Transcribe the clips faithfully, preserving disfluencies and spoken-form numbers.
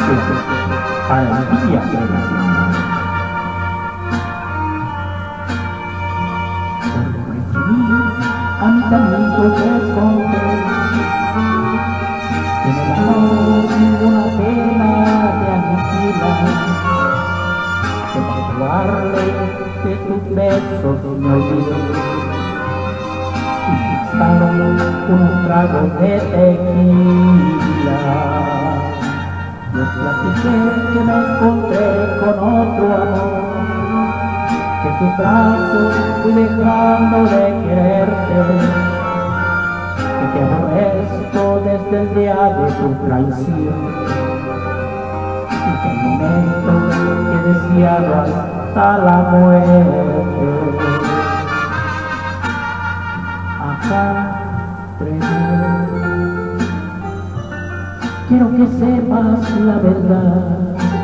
gracias para el día que nací. A mis amigos les conté que en el amor ninguna pena te aniquila, que por darle de tus besos me olvidé y bastaron unos tragos de tequila. Les platiqué que me encontré con otro amor, que tus brazos fui dejando de quererte, que te aborrezco desde el día de tu traición, y que el momento que deseado hasta la muerte. Acá entre nos, quiero que sepas la verdad.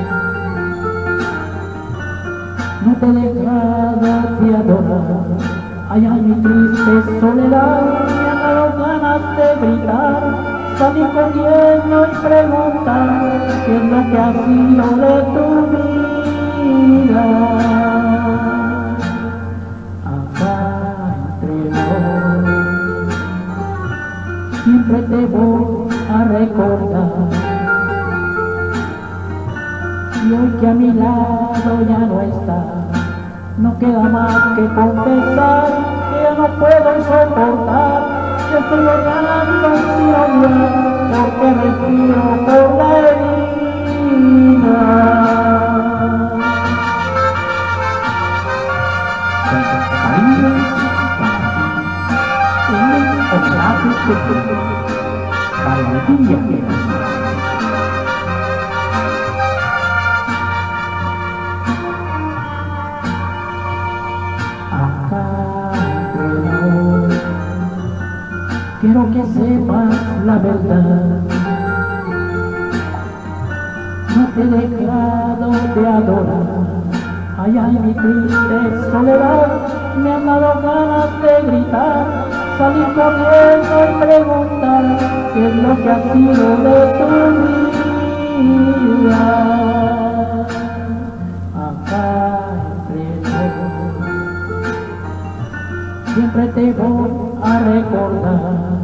No te he dejado de adorar, allá en mi triste soledad me han dado ganas de gritar, salir corriendo y preguntar qué es lo que ha sido de tu vida. Acá entre nos, siempre te voy a recordar. Y hoy que a mi lado ya no está, no queda más que confesar que ya no puedo soportar, que estoy llorando sin hablar, porque respiro por la herida. Cariño para ti, un homenaje especial para el día que nací. Quiero que sepas la verdad, no te he dejado de adorar, allá en mi triste soledad me han dado ganas de gritar, salir corriendo y preguntar qué es lo que ha sido de tu vida. Acá entre nos, siempre te voy a recordar,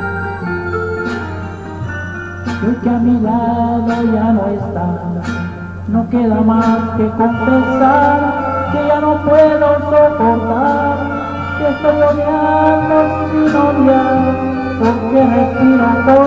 que que a mi lado ya no está, no queda más que confesar que ya no puedo soportar, que estoy odiando sin odiar, porque respiro por